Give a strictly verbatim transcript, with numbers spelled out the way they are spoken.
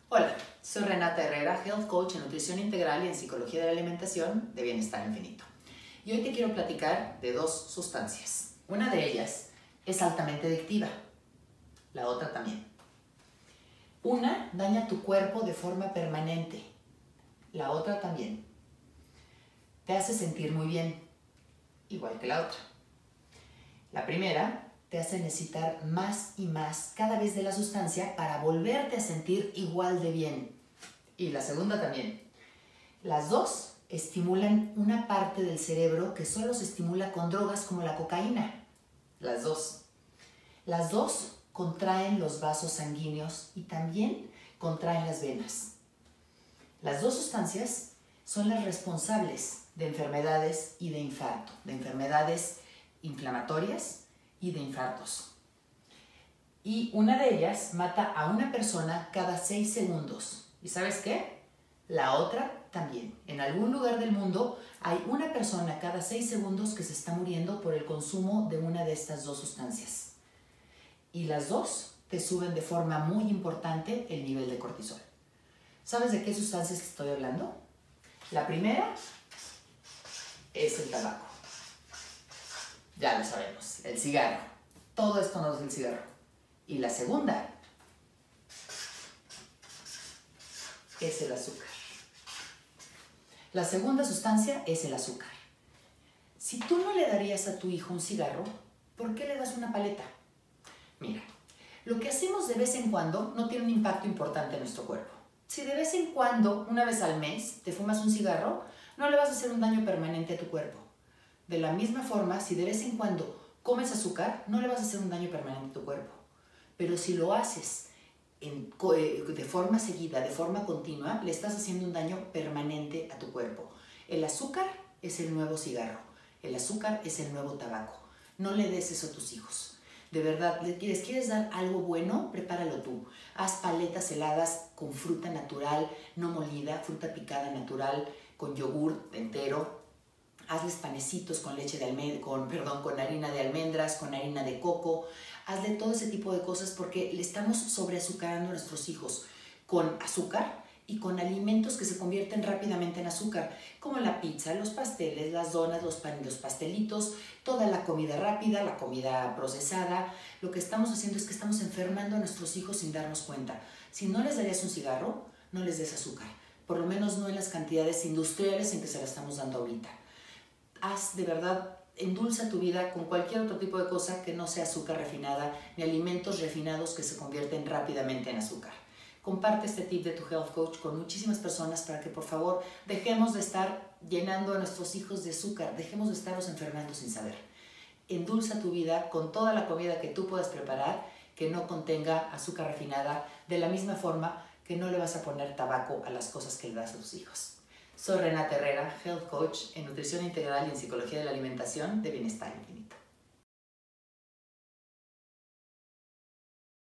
Hola, soy Renata Herrera, Health Coach en Nutrición Integral y en Psicología de la Alimentación de Bienestar Infinito. Y hoy te quiero platicar de dos sustancias. Una de ellas es altamente adictiva, la otra también. Una daña tu cuerpo de forma permanente, la otra también. Te hace sentir muy bien, igual que la otra. La primera te hace necesitar más y más cada vez de la sustancia para volverte a sentir igual de bien. Y la segunda también. Las dos estimulan una parte del cerebro que solo se estimula con drogas como la cocaína. Las dos. Las dos contraen los vasos sanguíneos y también contraen las venas. Las dos sustancias son las responsables de enfermedades y de infarto, de enfermedades inflamatorias y de infartos. Y una de ellas mata a una persona cada seis segundos. ¿Y sabes qué? La otra también. En algún lugar del mundo hay una persona cada seis segundos que se está muriendo por el consumo de una de estas dos sustancias. Y las dos te suben de forma muy importante el nivel de cortisol. ¿Sabes de qué sustancias estoy hablando? La primera es el tabaco. Ya lo sabemos, el cigarro. Todo esto no es el cigarro. Y la segunda es el azúcar. La segunda sustancia es el azúcar. Si tú no le darías a tu hijo un cigarro, ¿por qué le das una paleta? Mira, lo que hacemos de vez en cuando no tiene un impacto importante en nuestro cuerpo. Si de vez en cuando, una vez al mes, te fumas un cigarro, no le vas a hacer un daño permanente a tu cuerpo. De la misma forma, si de vez en cuando comes azúcar, no le vas a hacer un daño permanente a tu cuerpo. Pero si lo haces en, de forma seguida, de forma continua, le estás haciendo un daño permanente a tu cuerpo. El azúcar es el nuevo cigarro. El azúcar es el nuevo tabaco. No le des eso a tus hijos. De verdad, ¿les quieres, quieres dar algo bueno? Prepáralo tú. Haz paletas heladas con fruta natural, no molida, fruta picada natural, con yogur entero. Hazles panecitos con leche de almendras, con, perdón, con harina de almendras, con harina de coco. Hazle todo ese tipo de cosas porque le estamos sobreazucarando a nuestros hijos con azúcar y con alimentos que se convierten rápidamente en azúcar, como la pizza, los pasteles, las donas, los, pan, los pastelitos, toda la comida rápida, la comida procesada. Lo que estamos haciendo es que estamos enfermando a nuestros hijos sin darnos cuenta. Si no les darías un cigarro, no les des azúcar, por lo menos no en las cantidades industriales en que se la estamos dando ahorita. Haz de verdad, endulza tu vida con cualquier otro tipo de cosa que no sea azúcar refinada ni alimentos refinados que se convierten rápidamente en azúcar. Comparte este tip de tu Health Coach con muchísimas personas para que por favor dejemos de estar llenando a nuestros hijos de azúcar, dejemos de estarnos enfermando sin saber. Endulza tu vida con toda la comida que tú puedas preparar que no contenga azúcar refinada, de la misma forma que no le vas a poner tabaco a las cosas que le das a tus hijos. Soy Renata Herrera, Health Coach en Nutrición Integral y en Psicología de la Alimentación de Bienestar Infinito.